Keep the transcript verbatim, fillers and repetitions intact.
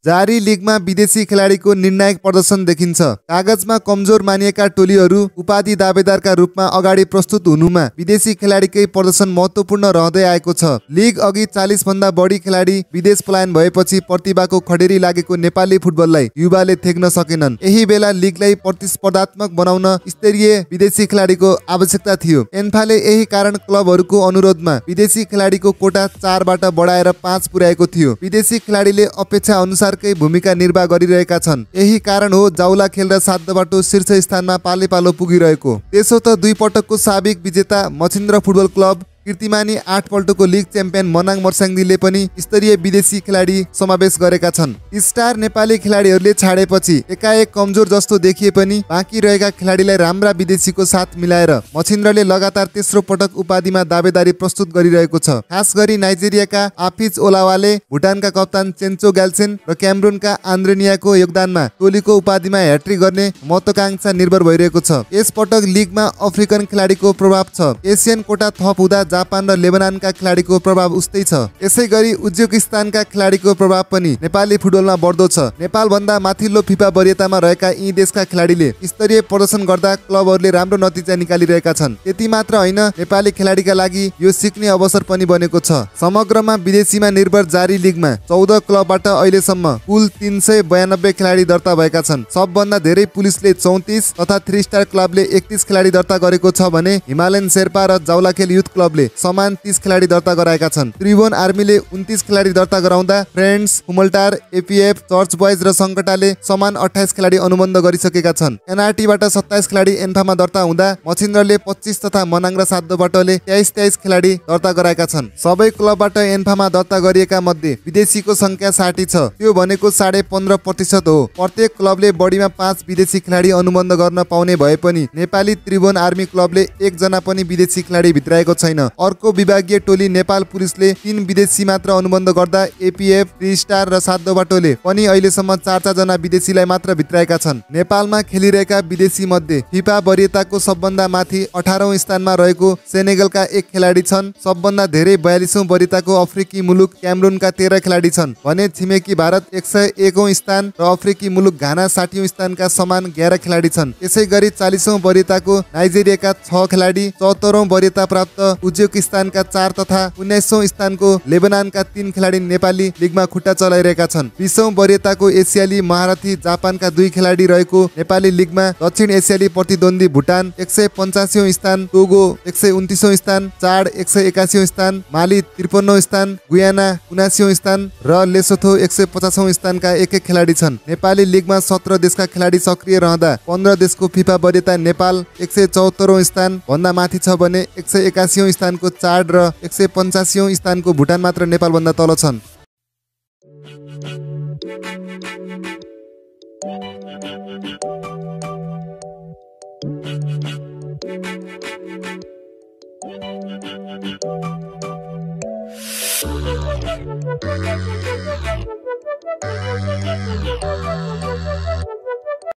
जारी लिगमा विदेशी खेलाडीको निर्णायक प्रदर्शन देखिन्छ। कागजमा कमजोर मानिएका टोलीहरू उपाधि दावेदारका रूपमा अगाडि प्रस्तुत हुनुमा विदेशी खेलाडीकै प्रदर्शन महत्त्वपूर्ण रहँदै आएको छ। लिग अघि चालीस भन्दा बढी खेलाडी विदेश पलायन भएपछि प्रतिभाको खडेरी लागेको नेपाली फुटबललाई युवाले थेक्न सकेनन्। यही बेला लिगलाई प्रतिस्पर्धात्मक बनाउन स्तरीय विदेशी खेलाडीको आवश्यकता थियो। एन्फाले यही कारण क्लबहरूको अनुरोधमा विदेशी खेलाडीको कोटा चारबाट बढाएर पाँच पुर्याएको थियो। विदेशी खेलाडीले अपेक्षा अनुसारकै भूमिका निर्वाह गरिरहेका छन्। यही कारण हो जाउला खेल र सातबाटो शीर्ष स्थानमा पाले पालो पुगिरहेको। त्यसो त दुई पटकको साबिक विजेता मछिन्द्र फुटबल क्लब, कीर्तिमानी आठ पल्टको लिग च्याम्पियन मनाङ मर्स्याङदीले पनि स्तरीय विदेशी खेलाडी समावेश गरेका छन्। स्टार नेपाली खेलाडीहरूले छाडेपछि एकाएक कमजोर जस्तो देखिए पनि बाँकी रहेका खेलाडीलाई राम्रा विदेशीको साथ मिलाएर मछिन्द्रले लगातार तेस्रो पटक उपाधिमा दावेदारी प्रस्तुत गरिरहेको छ। खास गरी नाइजेरियाका आफिज ओलावाले, भुटानका कप्तान चेन्चो ग्याल्सेन र क्यामरुनका आन्द्रेनियाको योगदानमा टोलीको उपाधिमा ह्याट्रिक गर्ने महत्त्वाकांक्षा निर्भर भइरहेको छ। यसपटक लिगमा अफ्रिकन खेलाडीको प्रभाव छ। एसियन कोटा थप हुँदा जापान र लेबनानका खेलाडीको प्रभाव उस्तै छ। यसै गरी उज्बेकिस्तानका खेलाडीको प्रभाव पनि नेपाली फुटबलमा बढ्दो छ। नेपाल भन्दा माथिल्लो फिफा वरियतामा रहेका यी देशका खेलाडीले स्तरीय प्रदर्शन गर्दा क्लबहरूले राम्रो नतिजा निकालिरहेका छन्। त्यति मात्र होइन, नेपाली खेलाडीका लागि यो सिक्ने अवसर पनि बनेको छ। समग्रमा विदेशीमा निर्भर जारी लिगमा चौध क्लबबाट अहिलेसम्म कुल तीन सय बयानब्बे खेलाडी दर्ता भएका छन्। सबभन्दा धेरै पुलिसले चौतिस तथा थ्री स्टार क्लबले एकतिस खेलाडी दर्ता गरेको छ भने हिमालयन शेर्पा र जाउलाखेल युथ क्लबले समान तीस खेलाडी दर्ता गराएका छन्। त्रिभुवन आर्मीले उन्तीस खेलाडी दर्ता गराउँदा फ्रेन्ड्स, हुमल्टार, एपीएफ, चर्च बोइज र सङ्कटाले समान अट्ठाइस खेलाडी अनुबन्ध गरिसकेका छन्। एनआरटीबाट सत्ताइस खेलाडी एन्फामा दर्ता हुँदा मछिन्द्रले पच्चिस तथा मनाङ र सातोबाटोले तेइस तेइस खेलाडी दर्ता गराएका छन्। सबै क्लबबाट एन्फामा दर्ता गरिएका मध्ये विदेशीको संख्या साठी छ। त्यो भनेको साढे पन्ध्र प्रतिशत हो। प्रत्येक क्लबले बढीमा पाँच विदेशी खेलाडी अनुबन्ध गर्न पाउने भए पनि नेपाली त्रिभुवन आर्मी क्लबले एकजना पनि विदेशी खेलाडी भित्राएको छैन। अर्को विभागीय टोली नेपाल पुलिसले तीन विदेशी मात्र अनुबन्ध गर्दा एपीएफ, थ्री स्टार र सातोबाटोले पनि अहिलेसम्म चार चार जना विदेशीलाई मात्र भित्राएका छन्। नेपालमा खेलिरहेका विदेशी मध्ये फिफा वरियताको सबभन्दा माथि अठारौं स्थानमा रहेको सेनेगलका एक खेलाडी छन्। सबभन्दा धेरै बयालिसौं वरियताको अफ्रिकी मुलुक क्यामरुनका तेह्र खेलाडी छन् भने छिमेकी भारत एक सय एकौं स्थान र अफ्रिकी मुलुक घाना साठीौं स्थानका समान एघार खेलाडी छन्। यसै गरी चालिसौं वरियताको नाइजेरियाका छ खेलाडी, चौहत्तरौं वरियता प्राप्त उज्बेकिस्तानका चार तथा उन्नाइसौं स्थानको लेबनानका तीन खेलाडी नेपाली लिगमा खुट्टा चलाइरहेका छन्। बीसौं वरियताको एसियाली महारथी जापानका दुई खेलाडी रहेको नेपाली लिगमा दक्षिण एसियाली प्रतिद्वन्दी भुटान एक सय पञ्चासीौं स्थान, टोगो एक सय उन्तिसौं स्थान, चाड एक सय एकासीौं स्थान, माली त्रिपन्नौं स्थान, गुयाना उनासीौं स्थान र लेसोथो एक सय पचासौं स्थानका एक एक खेलाडी छन्। नेपाली लिगमा सत्र देशका खेलाडी सक्रिय रहँदा पन्ध्र देशको फिफा वरियता नेपाल एक सय चौहत्तरौं स्थान भन्दा माथि छ भने एक सय एकासीौं स्थानको चाड र एक सय पञ्चासीौं स्थानको भुटान मात्र नेपालभन्दा तल छन्। Thank you.